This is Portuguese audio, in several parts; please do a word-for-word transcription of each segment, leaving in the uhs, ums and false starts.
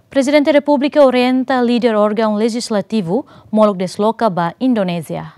Presidente da República orienta líder órgão legislativo molok desloca ba Indonésia.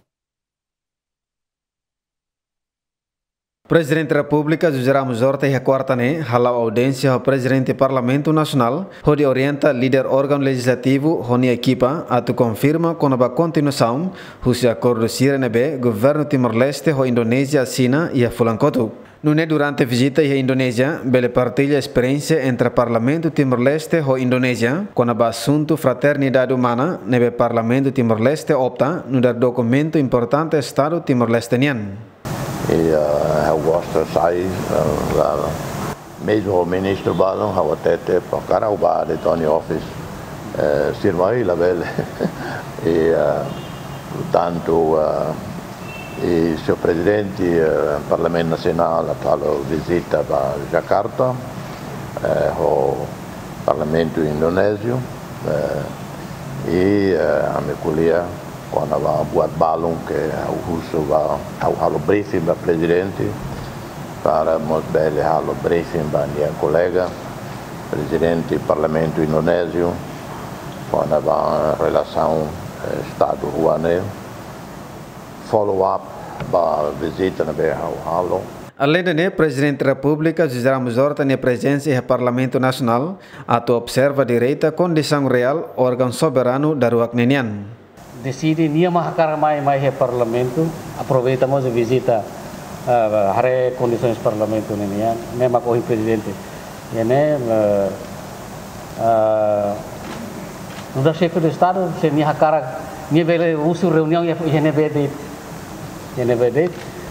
Presidente da República José Ramos Horta e a quarta ne halau audiência ao Presidente do Parlamento Nacional, onde orienta líder órgão legislativo, onde equipa atu confirma com a continuação o acordo Sirene governo Timor-Leste ho Indonésia assina e a Fulancotu. Não é durante a visita à Indonésia, ele partilha a experiência entre o Parlamento Timor-Leste e Indonésia, com o assunto fraternidade humana, no Parlamento Timor-Leste opta no documento importante do Estado Timor-Lesteniano. E uh, eu gosto de sair, uh, mesmo o ministro Balão, eu até para o cara, o bar de Tony Office, uh, Sirmai, la belle, e uh, portanto, uh, e o senhor Presidente do uh, Parlamento Nacional a tal visita a Jakarta, uh, o Parlamento Indonésio, uh, e uh, a minha colega, quando vai buat balão que o russo vai ao briefing do presidente para mostrar o briefing para minha colega presidente do Parlamento Indonésio quando vai em relação ao Estado ruanês follow up para visita na Berhalo. Além de Presidente da República José Ramos Horta na presença do Parlamento Nacional, ato observa direita condição real órgão soberano da Ruaknenian. Decide nia mahakar mai mai he parlamento aproveitamos a visita uh, hare condições parlamento nenia ne mak o presidente ene uh, uh, no chefe do estado se nia hakara nia vele usu reunião e ene bede ene bede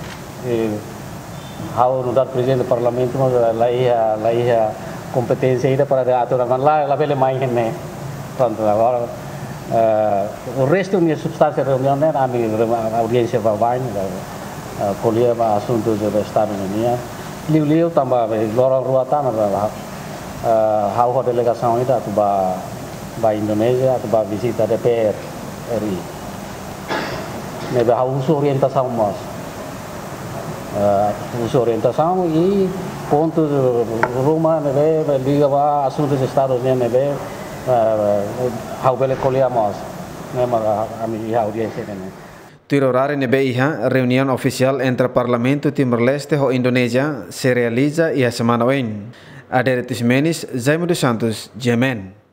how no dar presidente do parlamento mas lá ia lá ia competência ida para aturar lá lá vele mai ene pronto agora Uh, o resto da substância da reunião é a audiência vai vai colher assuntos do Estado Unido. Liu-liu também lorong ruatan adalah hal delegação itu atau ba ba Indonesia atau ba visita D P R R I. Nebe hal usul orientação mas usul orientação e pontos rumah nebe liga ba assuntos do Estado Unido nebe how bele colhamos, né, mas a minha audiência né. Tirorare nebe iha reunião oficial entre Parlamento Timor-Leste e Indonésia se realiza e a semana oin. Adere Tismenis, Zaimo dos Santos, Yemen.